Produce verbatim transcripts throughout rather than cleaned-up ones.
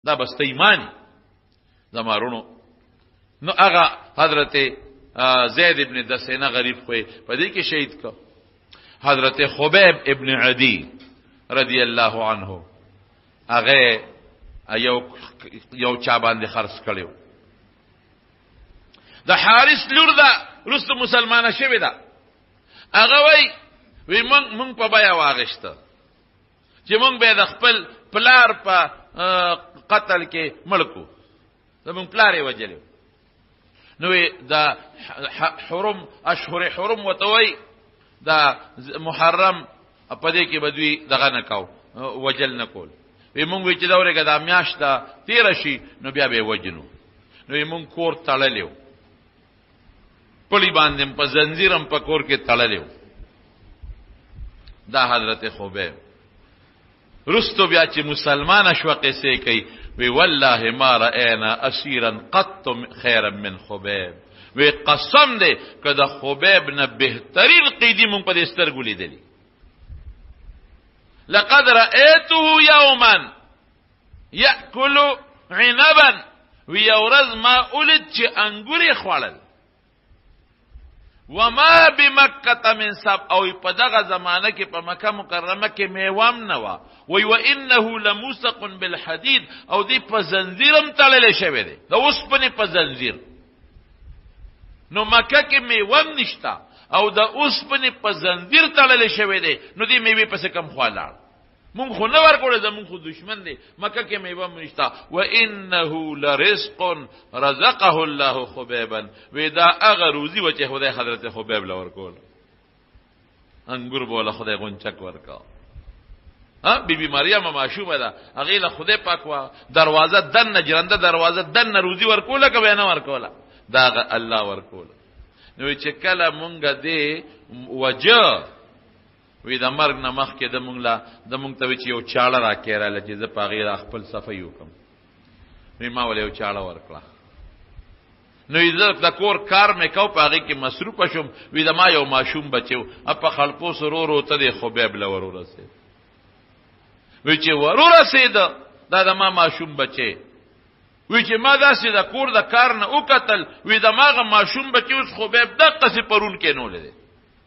دا بسته ایمانی زمارونو. نو هغه حضرت زید ابن دسینه غریب خوې په دې کې شهید کو. حضرت خبیب ابن عدی رضی الله عنه هغه یو یو چا باندې خرڅ کړو. د حارث لور دا رست مسلمانه شوی دا. هغه وای وی مونږ مونږ په بیا واغشته چې مونږ به د خپل پلار په قتل کې ملکو زمونږ پلار یې وجلو. نو دا حرم اشهر حرم وتوي دا محرم په دې کې بدوی دغه نه کاو وجل نه کول. وی مونږ چې دا ورګه د میاشت تیر شي نو بیا به وجنو. نو مونږ کور تړلیو پړی باندې په زنجیرم په کور کې تړلیو. دا حضرت خبیب رستو بیا چې مسلمان شو قصې کوي وی والله ما رأينا اسيرا قط خيرا من خبيب. وی قسم دې کده خبیب نه بهترین قیدی مونږ په دې سترګو لیدلی. لقد رأيته يوما يأكل عنبا ويورز ما اولد چې انګوري خوړل. وما بمکه من سب او په دغه زمانہ کې په مکه مکرمه کې میوام نه وا. وی وانه لموسق بالحديد او دی په زنجیرم تړل شوی دی د اوسپنې په زنجیر. نو مکه کې میوام نشتا او د اوسپنې په زنجیر تړل شوی دی. نو دی میوه پس کم خوالاړ مونږ خو نه ورکوړو زمونږ خو دشمن دی. مکه کې میوام نشتا. وانه لرزق رزقه الله خبيبا. ودا اغه روزي و چې خدای حضرت خبیب لور کول انګور بوله خدای غونچک ورکا. ها بی بی مریم معشومه ده هغه له خدای پاک وا دروازه دن جرنده دروازه دن روزي ورکوله که نه ورکوله دا الله ورکوله. نو چې کله مونږه دی وجه وی د مرګ نه مخکې د مونږ لا د مونږ ته چې یو چاړه راکېراله چې زه په هغې خپل صفحه وکړم. وی ما ولې یو چاړه ورکړه. نو زه د کور کار مې کو په هغې کې مصروفه شوم. وی د ما یو ماشوم بچو په خلپو سرو ورو ته د خبیب له ور ورسېد. وی چې ور ورسېد دا د ما ماشوم بچی. وی چې ما داسې د کور د کار نه وکتل وی د ماغه ماشوم بچی اوس خبیب دقسې پرون کې نولی دی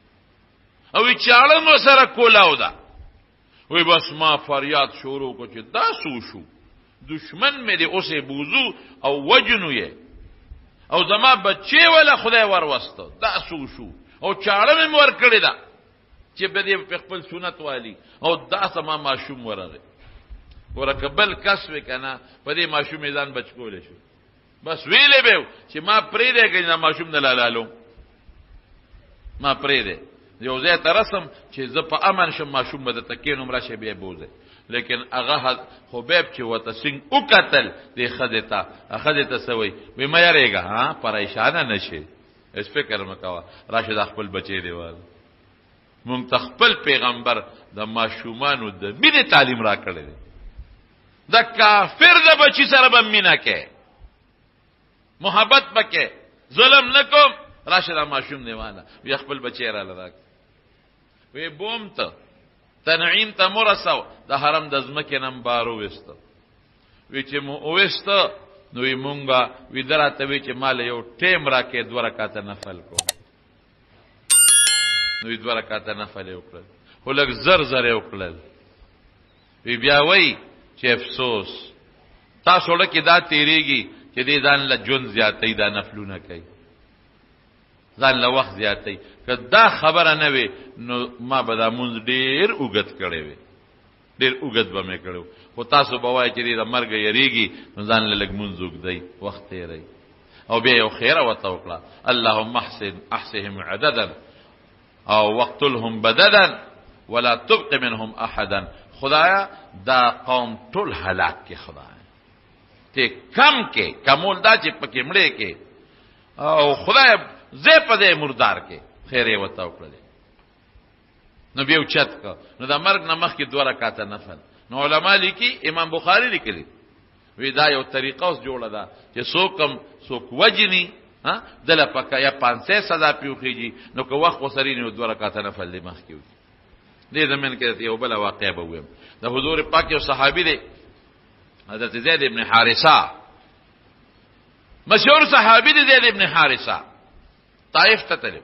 او وی چاړه مو سره کولاو ده. وی بس ما فریاد شروع کو چې دا سو شو دشمن مې دی اوسې بوزو او وجنو یې او زما بچی ولا خدای ور وسته دا سو شو او چاړه مې ور کړی ده چې په دې په خپل سنت والی او دا سما ماشوم ورغی. ورکبل کس وکنه په دې ماشوم ځان بچ کولې شو. بس ویلې به چې ما پرې دې کنه ماشوم نه لالالو ما پرې دې یو ځای ته رسم چې زه په امن شم ماشوم به د تکین عمره شي بیا بوزه. لیکن هغه خبیب چې وته سنگ او قتل دې خدتا خدتا سوی وې مې یریګه ها پریشان نه شي اس فکر مکوا راشد خپل بچی دیوال. مونږ خپل پیغمبر د ماشومانو د مینې تعلیم را کړی دی. د کافر د بچی سره به مینا کې محبت پکې ظلم نکوم. راشد ماشوم دیواله وی خپل بچی را لراک. وی بوم ته تنعیم ته مرسو د حرم د زمکه نم بارو وسته. وی چې مو وسته نو یې مونږه وی دراته وی چې مال یو ټیم راکې دوه رکعات نفل کو. نو یې دوه رکعات نفل وکړل خو لږ زر زر وکړل. وی بیا وی چې افسوس تاسو لکه دا تیریږي چې دې ځان له جون زیاتې دا نفلونه کوي ځان له وخت زیاتې. که دا خبره نه وي نو ما به دا مونږ ډېر اوږد کړی وي ډېر اوږد به مې کړی. خو تاسو به وایئ چې دې د مرګه یریږي نو ځان له لږ مونځ اوږدئ وخت تېروئ. او بیا یو خیره ورته وکړه اللهم احسن احسهم عددا او وقتلهم بددا ولا تبق منهم احدا. خدایا دا قوم ټول هلاک کې خدای ته کم کې کمول دا چې پکې مړې کې او خدای زه په دې مردار کې خیره وته وکړل. نو بیا چت کا نو دا مرګ نمخ کې دوه رکعاته نفل. نو علما لیکي امام بخاری لیکلي وی دا یو طریقه اوس جوړه ده چې څوکم څوک وجني ها دله پکا یا پانچ سو سزا پیوخیږي. نو که وخت وسري نو دوه رکعاته نفل دې مخ کې وي. دې زمين کې یو بل واقعه به ویم. د حضور پاک یو صحابي دی حضرت زید ابن حارثه مشهور صحابي دی زید ابن حارثه طائف ته تلو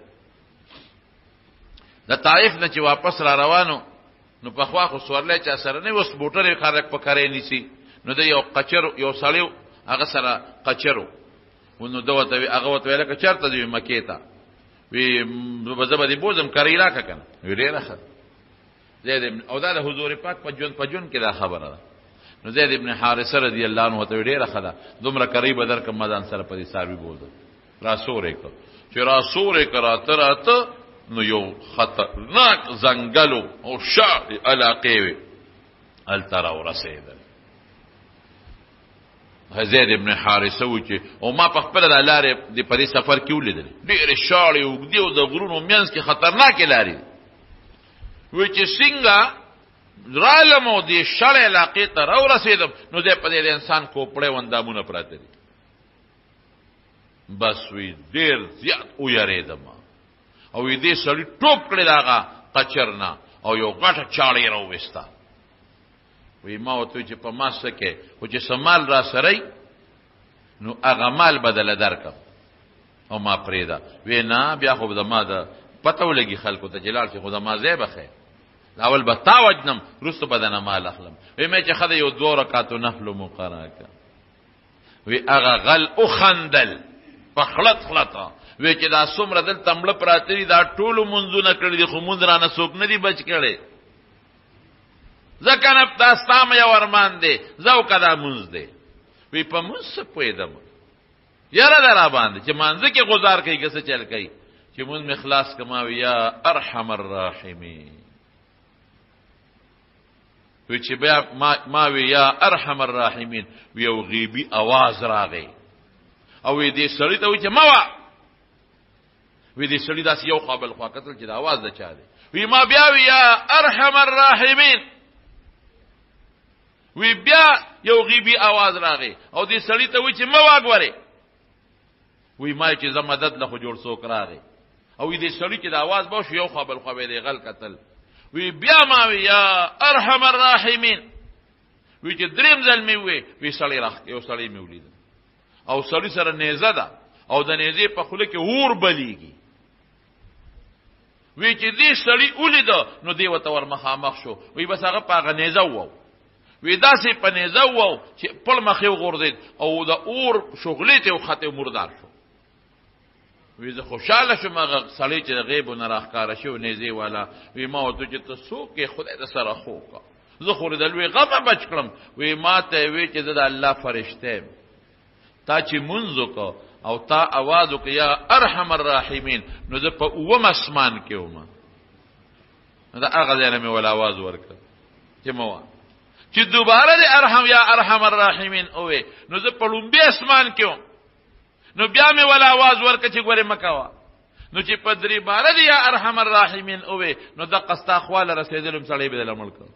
د طائف نه چې واپس را روانو نو په خوا خو سورلې چا سره نه وس بوټره خارق پکاره نیسی نو د یو قچر یو سړیو هغه سره قچرو ونو دوته هغه وته ویل ک چرته دی مکه ته وی بزبه دی بوزم کری راکا کنه وی ډیره ښه زید او دا د حضور پاک په جون په جون کې دا خبره ده نو زید ابن حارثه رضی الله عنه ته ډیره ښه ده دومره قریب در کوم مدان سره په دې ساروی بوزم را سورې کو چې را سورې کرا تراته نو یو خطرناک زنګلو او شاع علاقه وی ال ترى ورسیدل زید ابن حارثه و چې او ما په خپل لارې د پرې سفر کې ولیدل ډېر شاړې او دیو د غرونو مینس کې خطرناک لارې و چې څنګه رالمو دې شړې علاقې ته راو رسیدم نو دې په دې انسان کوپړې وندامونه پراته دي بس وی ډېر زیات او یریدم او دې سړی ټوپ کړی داغه قچرنا او یو غټه چاړې راو وستا وی ما وته چې په ما سکه او چې سمال را سره نو هغه مال بدل درکم او ما پریدا وینا بیا خو د ما د پته ولګي خلکو ته جلال چې خدا ما زیبه خې اول به تاوجنم رستو بدن مال اخلم وی مې چې خدای یو دوه رکعاتو نفل مقرره ک وی هغه غل او خندل په خلط خلطا وی چې دا څومره دل تمړه پراتري دا ټولو منځونه کړی دي خو مونږ رانه څوک نه دی بچ کړي ځکه نه داستام یو ارمان دی زو کدا منځ دی وی په منځ پویدم یاره درا باندې چې مانځ کې گزار کوي کیسه چل کوي چې مونږ مخلاص کما یا ارحم الراحمین وی چې بیا ما ما وی یا ارحم الراحمین وی او غیبی आवाज راغی او وی دې سړی ته وی چې ما وا وی دې سړی داس یو قابل خوا کتل چې د आवाज د چا دی وی ما بیا وی یا ارحم الراحمین وی بیا یو غیبی आवाज راغی او دې سړی ته وی چې ما واګوره وی ما چې زمدد له جوړ څوک راغی او دې سړی چې د आवाज به یو قابل خوا به غل قتل وی بیا ما وی یا ارحم الراحمین وی چې دریم ځل می وی وی سړی راخ یو سړی می ولید او سړی سره نیزه ده او د نیزه په خوله کې اور بلیږي وی چې دې سړی ولید نو دی وته ور مخامخ شو وی بس هغه په نیزه وو وی داسې په نیزه وو چې په مخې وغورځید او د اور شغلې ته وخته مردار شو وی زه خوشاله شوم هغه سړی چې غیب نه راخکاره شو نیزه والا وی ما وته چې ته څوک خدای د سره خوکا زه خو د لوی غم بچ کړم وی ما ته وی چې د الله فرشته تا چې منځو کو او تا आवाज وک یا ارحم الراحمین نو زه په اوم اسمان کې ومه دا هغه ځای نه مې ول आवाज ورکړ چې مو چې دوباره د ارحم یا ارحم الراحمین اوه نو زه په لومبي اسمان کې وم نو بیا مې ول आवाज ورکړ چې ګوره مکوا نو چې په درې بار دی یا ارحم الراحمین اوه نو د قستا خواله رسیدلم سړی به عمل کو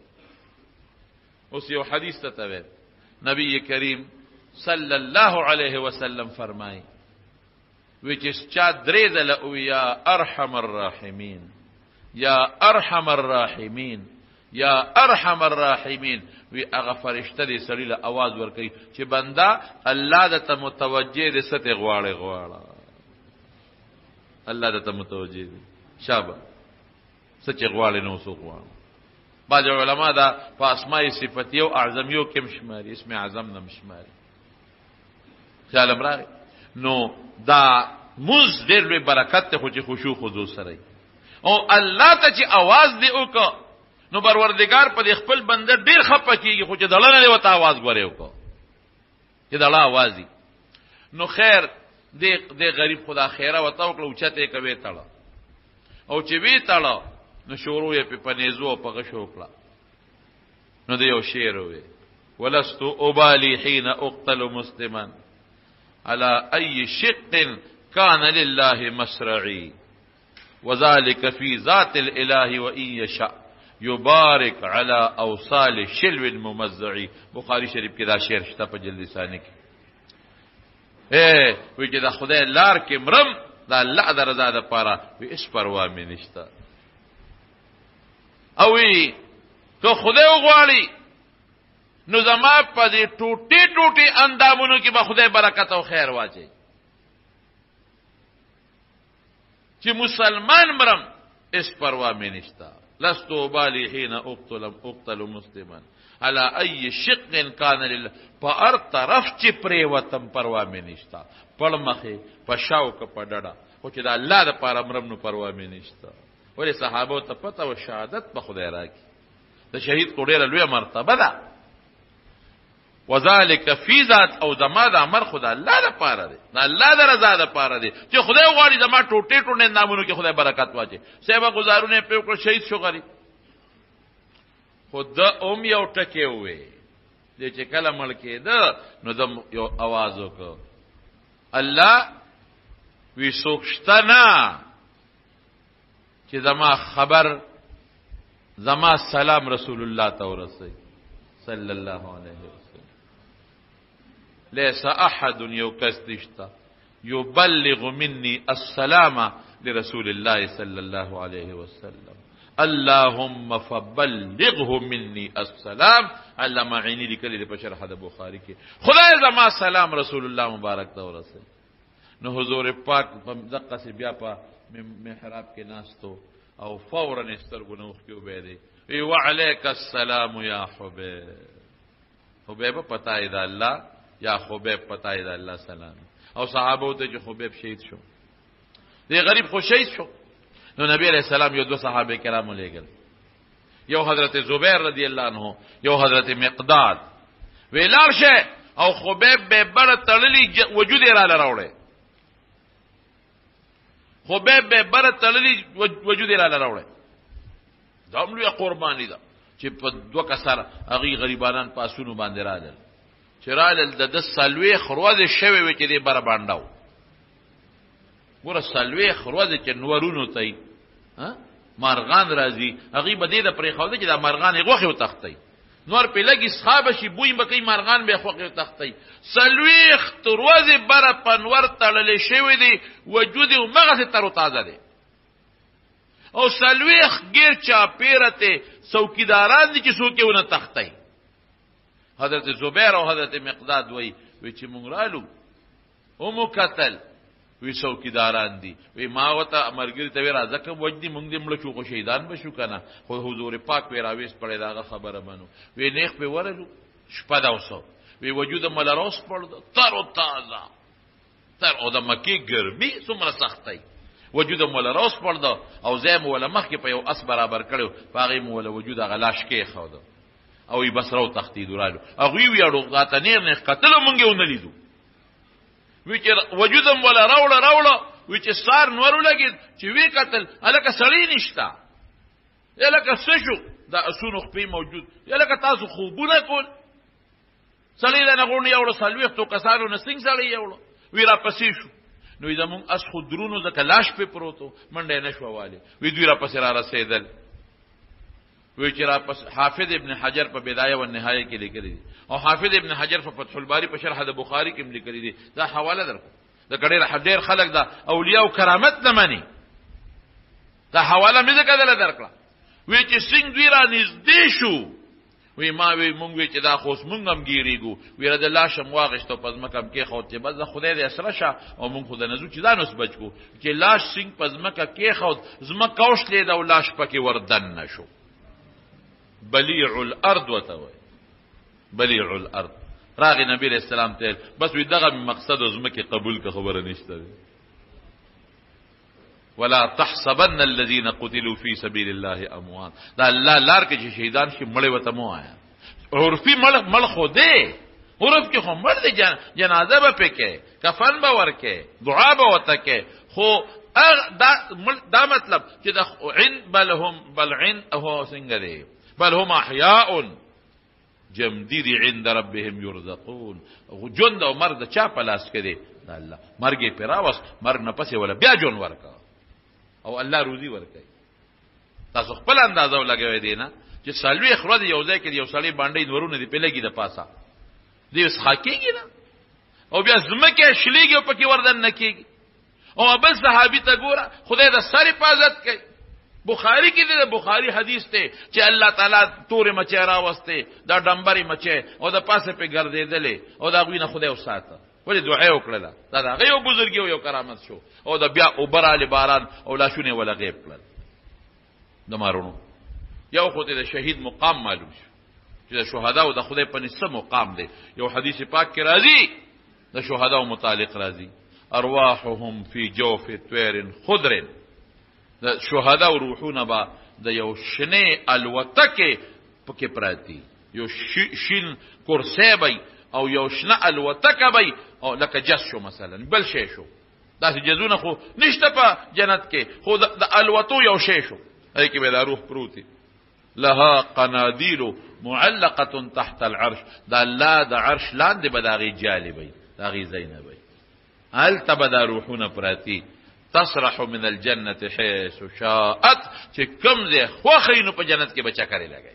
اوس یو حدیث ته توی نبی کریم صلی الله علیه وسلم فرمای وی چې چا درې ځله او یا ارحم الراحمین یا ارحم الراحمین یا ارحم الراحمین وی هغه فرشته دې سړی له आवाज ورکړي چې بندا الله د ته متوجه دې ست غواړي غواړه الله د ته متوجه دې شابه سچ غواړي نو سو غواړي بعض علما دا په اسماء صفاتیو اعظمیو کې مشماري اسم اعظم نه مشماري خیال امراغ نو دا مز ډېر لوی برکت ته خو چې خشوع خضوع سره او الله ته چې आवाज دی وکړه نو پروردگار په خپل بنده ډیر خپه کیږي خو چې دلنه دی وته आवाज غوړې وکړه چې دلا आवाज دی نو خیر دې دې غریب خدا خیره وته وکړه او چته کوي تاړه او چې وی تاړه نو شروع یې په پنيزو په غشو وکړه نو دې یو شعر وې ولست ابالي حين اقتل مسلما على اي شق كان لله مسرعي وذلك في ذات الاله وان يشاء یبارک علی اوصال شلو الممزعی بخاری شریف کې دا شعر شته په جلد ثانی کې اے وی چې دا خدای لار کې مرم دا الله د رضا د پاره وی اس پروا مې نشته او وی که خدای وغواړي نو زما په دې ټوټي ټوټي اندامونو کې به خدای برکت او خیر واچي چې مسلمان مرم اس پروا مې نشتا لستو بالی حين اقتل اقتل مسلما على اي شق كان لله پر طرف چې پریوتم پروا مې نشتا پړ مخه پښاو ک پډډا خو چې د الله د پاره مرم نو پروا مې نشتا ولې صحابه ته پته او شهادت په خدای راکی د شهید کو ډیره لوی مرتبه ده وذالک فی ذات او زما د امر خدای الله د پاره دی نه الله د رضا د پاره دی چې خدای غواړي زما ټوټه ټوټه نامونو کې خدای برکت واچي سیبا گزارونه په کول شهید شو غری خود اوم یو ټکه وې د چې کله مړ کېده نو د یو आवाज وکړ الله وی سوکشتنا چې زما خبر زما سلام رسول الله ته ورسي صلی الله علیه وسلم ليس احد يكستشتا يبلغ مني السلام لرسول الله صلى الله عليه وسلم اللهم فبلغه مني السلام علامه عینی لیکلی په شرح د بخاری کې خدای زما سلام رسول الله مبارک ته ورسي نو حضور پاک په دقه سي بیا په محراب کې ناستو او فورا استرګو نو خو به دی وی وعليك السلام یا حبیب حبیب پتا اې دا الله یا حبیب پتا اې دا الله سلام او صحابه ته چې حبیب شهید شو دی غریب خو شهید شو نو نبی علیہ السلام یو دو صحابه کرام لګل یو حضرت زبیر رضی الله عنه یو حضرت مقداد ویلار شه او حبیب به بر تړلی وجود را لراوړي حبیب به بر تړلی وجود را لراوړي دا موږ قربانی ده چې په دوه کسر اغي غریبانان پاسونو باندې راځل چې رال د د سلوي خروازه شوی و چې دې بر بانداو ګوره سلوي خروازه چې نورونو ته ها مارغان راځي اغي بده د پرې خوده چې د مارغان غوخه او تختي نور په لګي صحابه شي بوې بکې مارغان به خوخه او تختي سلوي خروازه بر پنور تړلې شوی دی وجود او مغه تر تازه دی او سلويخ غیر چا پیرته څوکیداران دي چې څوکونه تختای حضرت زبیر او حضرت مقداد وای وی چې مونږ رالو او مو قتل وی څوکیداران دي وی ما وته امرګری ته راځه کوم وجدي مونږ دې مړ شو خو شهیدان بشو کنه خو حضور پاک وی راويس پړې داغه خبره منو وی نیخ په ورلو شپه دا وسو وی وجود ملروس پړ تر او تازه تر او د مکی ګرمي څومره سختای وجود مولا روس پړدا او زم ولا مخ کې په یو اس برابر کړو باغې مولا وجود غلاش کې خاوده او ای بس راو تختی دورالو هغه وی اړو غاته نه نه قتل مونږ ونه لیدو وی چې وجود مولا راوړ راوړ وی چې سار نورو لګید چې وی قتل الکه سړی نشتا الکه سشو دا اسونو خپې موجود الکه تاسو خوبونه کول سړی نه غوڼ یو سلويخ تو کسانو نسنګ سړی یو وی را پسې شو نو زمون اس خودرونو د کلاش په پروتو منډه نشو والی وی دوی را پس را رسیدل وی چې را پس حافظ ابن حجر په بدايه او نهایه کې لیکلي او حافظ ابن حجر په فتح الباری په شرح د بخاری کې لیکلي دي دا حواله درکو د ګډیر حډیر خلق دا اولیاء او کرامت نه مانی دا حواله مې ځکه درکړه وی چې څنګه دوی را نږدې شو وی ما وی مونږ وی چې دا خوس مونږ هم ګیریګو وی رد الله شم واغشتو پزمکم کې خو ته بس خدای دې اسره شه او مونږ خدای نزو چې دا نس بچو چې لاش سنگ پزمکه کې خو زما کوش لید او لاش پکې وردن نشو بلیع الارض وتوي بلیع الارض راغی نبی علیہ السلام ته بس وی دغه مقصد زمکه قبول که خبره نشته ولا تحسبن الذين قتلوا في سبيل الله اموات دا الله لار کې چې شهیدان شي مړ وته مو آیا عرفي مړ مړ خو دې عرف کې خو مړ دې جنازه به پکې کفن به ورکه دعا به وته کې خو دا دا مطلب چې دا عند بل هم بل عند هو څنګه دی بل هم احیاء جمدید عند ربهم يرزقون جند او مرګ چا پلاس کړي دا الله مرګ پیراوس مرګ نه پسې ولا بیا جون ورکا او الله روزي ورکړي تاسو خپل اندازو لګوي دي نه چې سالوي خرد یو ځای کې یو سړی باندې نورونه دی په لګي د پاسا دی وس حقيقي نه او بیا زمکه شليږي په کې وردن نکېږي او بل صحابي ته ګوره خدای د سر حفاظت کوي بخاری کې د بخاری حدیث ته چې الله تعالی تور مچې راوسته دا ډمبري مچې او د پاسه په ګرځېدلې او دا غوینه خدای وساته ولې دعا وکړه دا دا یو بزرګي او یو کرامت شو او دا بیا اوبراله باران او لاشونه ولا غیب کړل د مارونو یو خو ته د شهید مقام معلوم شو چې د شهدا او د خدای په نسبت مقام دی یو حدیث پاک کې راځي د شهدا او متعلق راځي ارواحهم فی جوف طیر خضر د شهدا او روحونه با د یو شنه الوتکه پکې پراتی یو شین کرسی بای او یو شنه الوتکه بای او لکه جس شو مثلا بل شی شو دا جزونه خو نشته په جنت کې خو د الوتو یو شی شو ای کې به دا روح پروتي لها قناديل معلقه تحت العرش دا الله د عرش لاندې بداغي جالبي داغي زینبي هل تبدا روحونه پراتی تسرح من الجنه حيث شاءت چې کوم ځای خوخینو په جنت کې بچا کړی لګي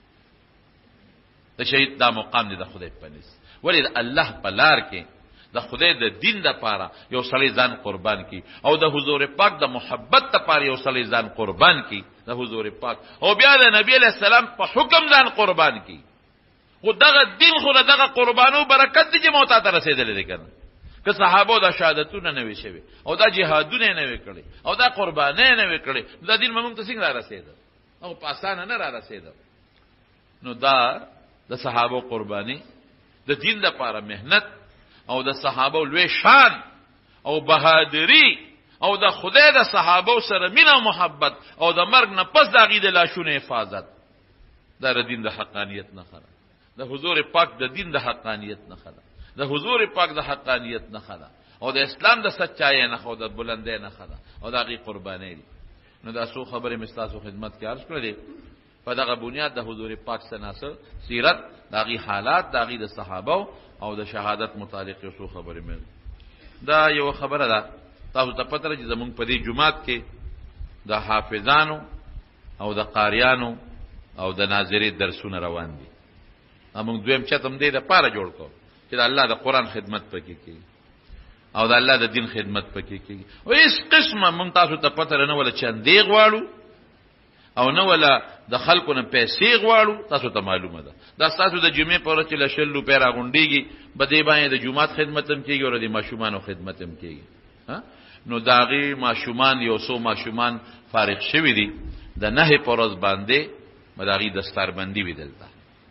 د شهید دا مقام دی د خدای په نس ولې الله په لار کې د خدای د دین د پاره یو سړی ځان قربان کی او د حضور پاک د محبت د پاره یو سړی ځان قربان کی د حضور پاک او بیا د نبی علیہ السلام په حکم ځان قربان کی خو دغه دین خو دغه قربانو برکت دي چې موتا ته رسیدلې دي کنه که صحابه د شهادتونه نه وي شوی او دا جهادونه نه وکړي او دا قربانې نه وکړي دا دین موږ ته څنګه را رسید او په اسانه نه را رسید نو دا د صحابه قرباني د دین لپاره مهنت او د صحابه لوی شان او بهادری او د خدای د صحابه سره مینا محبت او د مرګ نه پس د عقیده لاشونه حفاظت دا د دین د حقانیت نه خره د حضور پاک د دین د حقانیت نه خره د حضور پاک د حقانیت نه خره او د اسلام د سچای نه خو د بلندۍ نه خره او د هغه قربانۍ دي نو دا سو خبره مستاسو خدمت کې عرض کړې په دغه بنیاد د حضور پاک سناسه سیرت د هغه حالات د هغه د صحابه او د شهادت متعلق یو څو خبرې مې دا یو خبره ده تاسو ته پته لري چې زمونږ په دې جمعات کې د حافظانو او د قاریانو او د ناظرې درسونه روان دي موږ دویم چتم دې د پاره جوړ کو چې د الله د قران خدمت پکې کیږي او د الله د دین خدمت پکې کیږي او هیڅ قسمه مونږ تاسو ته پته نه ولا چندې غواړو او نه ولا د خلکو نه پیسې غواړو تاسو ته معلومه ده دا تاسو د جمعې پر ورځ چې لشل روپیا راغونډيږي بده باندې د جمعات خدمت هم کیږي او د ماشومان خدمت هم کیږي ها نو داغي ماشومان یو سو ماشومان فارغ شوی دي د نه پر ورځ باندې مداغي دستاربندي ویدلته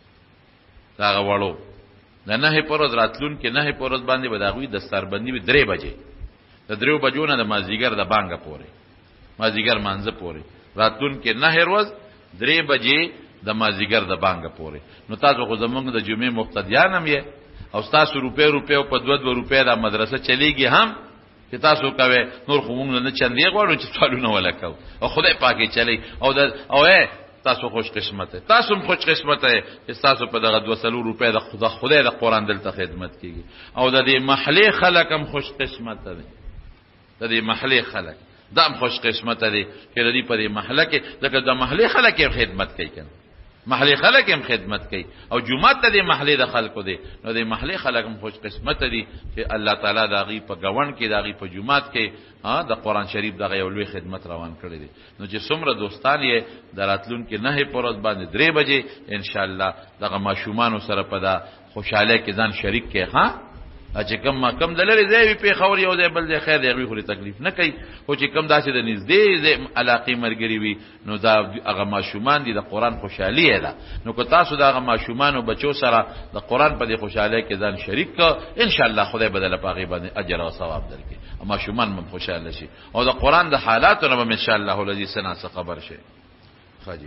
دا غوړو د نه پر ورځ راتلون کې نه پر ورځ باندې بداغوي دستاربندي وی درې بجې د درو بجو نه د مازیګر د بانګه پورې مازیګر مانځه پورې راتلون کې نه ورځ درې بجې د مازیګر د بانګه پورې نو تاسو خو زمونږ د جمعې مقتدیان هم یې او تاسو روپې روپې په دوه دوه روپې د مدرسه چلیږي هم چې تاسو کوي نور خو موږ نه چندې غواړو چې سوالونه ولکاو او خدای پاکي چلی او د او تاسو خوش قسمت تاسو خوش قسمت چې تاسو په دغه دوه سلو روپې د خدا خدای د قران دلته خدمت کیږي او د دې محلي خلک هم خوش قسمت دي د دې محلي خلک دام خوش قسمت دي چې د دې په دې محله کې دغه د محلي خلک خدمت کوي کنه محلي خلک هم خدمت کوي او جمعه ته د محلي د خلکو دي نو د محلي خلک هم خوش قسمت دي چې الله تعالی د غي په غوڼ کې د غي په جمعات کې ها د قران شریف دغه یو لوی خدمت روان کړی دي نو چې څومره دوستان یې دراتلون کې نه پروز باندې درې بجې ان شاء الله دغه ماشومان سره په دا خوشاله کې ځان شریک کې ها چې کم ما کم دلری زوی په خور یو ځای بل ځای خیر دی خو تکلیف نه کوي خو چې کم داسې د نږدې علاقې مرګري وي نو دا هغه ماشومان دي د قران خوشحالي ده نو که تاسو دا هغه ماشومان او بچو سره د قران په دې خوشاله کې ځان شریک ک ان شاء الله خدای بدله پاغي باندې اجر او ثواب درکړي او ماشومان هم خوشاله شي او د قران د حالاتونو هم ان شاء الله الذي سنا خبر شي خاجي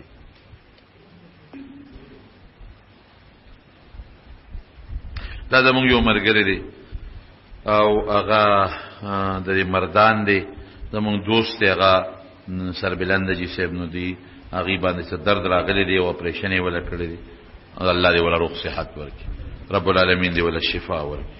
دا زمونږ یو مرګری دی او هغه د مردان دی زمونږ دوست دی هغه سربلند جی صاحب نو دی هغه باندې څه درد راغلی دی او اپریشن یې ولا کړی دی الله دې ولا روغ صحت ورکړي رب العالمین دې ولا شفا ورکړي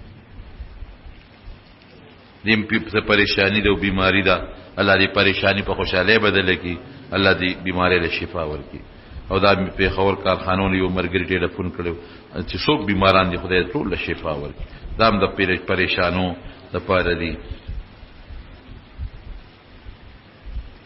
دیم په پریشانی دی او بیماری ده الله دې پریشانی په خوشاله بدل کړي الله دې بیماری له شفا ورکړي او دا په خور کارخانو یو مرګری ټلیفون کړو چې څوک بیماران دي خدای ټول له شفا ورکړي دا هم د پریشانو د پاره دي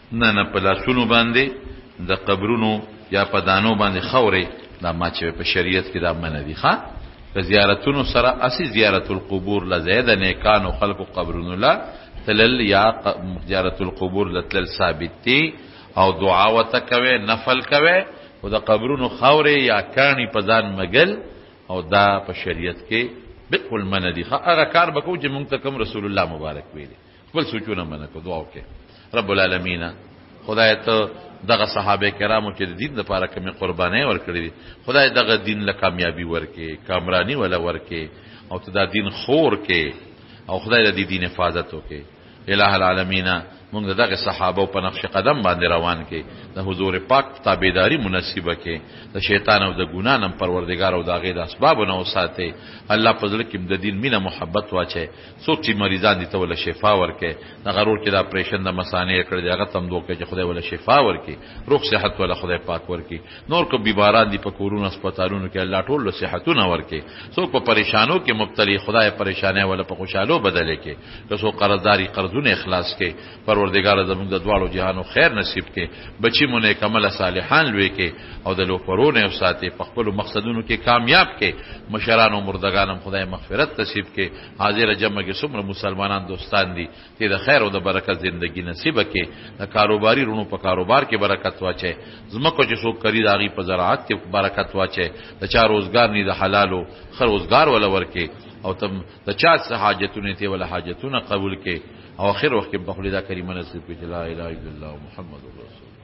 نه نه په لاسونو باندې د قبرونو یا په دانو باندې خورې دا ما چې په شریعت کې دا منع دي. ښه که زیارتونو سره اسی زیارت القبور لزیده نیکانو خلقو قبرونو لا تلل یا زیارت القبور لتلل ثابت دی او دعا وته کوي نفل کوي او د قبرونو خورې یا کانی په ځان مګل او دا په شریعت کې بالکل منع دي. هغه کار بکو چې مونږ ته کوم رسول الله مبارک ویلي خپل سوچونه منع کو دعا وکړي. رب العالمین خدای ته دغه صحابه کرامو چې د دین لپاره کومه قرباني ورکړي دي خدای دغه دین له کامیابی ورکړي کامرانی ولا ورکړي او ته دا دین خور کې او خدای دې دین حفاظت وکړي. الہ العالمین موږ دغه صحابه په نقش قدم باندې روان کې د حضور پاک تابعداري مناسبه کې د شیطان او د ګنا نم پروردگار او دغه د اسباب نو ساتي. الله فضل کې د دین مینه محبت واچي څوک چې مریضان دي ته ول شفا ورکړي د غرور کې د اپریشن د مسانې کړي دغه تم دوکه چې خدای ول شفا ورکړي روغ صحت ول خدای پاک ورکړي. نور کو بیماران دي په کورونو هسپتالونو کې الله ټول له صحتونه ورکړي. څوک په پریشانو کې مبتلي خدای پریشانه ول په خوشالو بدل کې که څوک قرضداري قرضونه اخلاص کې پروردگار زموږ د دوالو جهانو خیر نصیب کې بچی مونږه کمل صالحان لوي کې او د لوپرونه او ساتي په خپل مقصدونو کې کامیاب کې مشران او مردگانم خدای مغفرت نصیب کې حاضر جمع کې څومره مسلمانان دوستان دي ته د خیر او د برکت ژوندۍ نصیب کې د کاروباري رونو په کاروبار کې برکت واچي زمکو چې څوک کړي داغي په زراعت کې برکت واچي د چا روزګار نه د حلالو خیر روزګار ولا ورکي او تم د چا حاجتونه ته ولا حاجتونه قبول کې او اخر وخت په خلیدا کریمه نصیب کې لا اله الا الله محمد رسول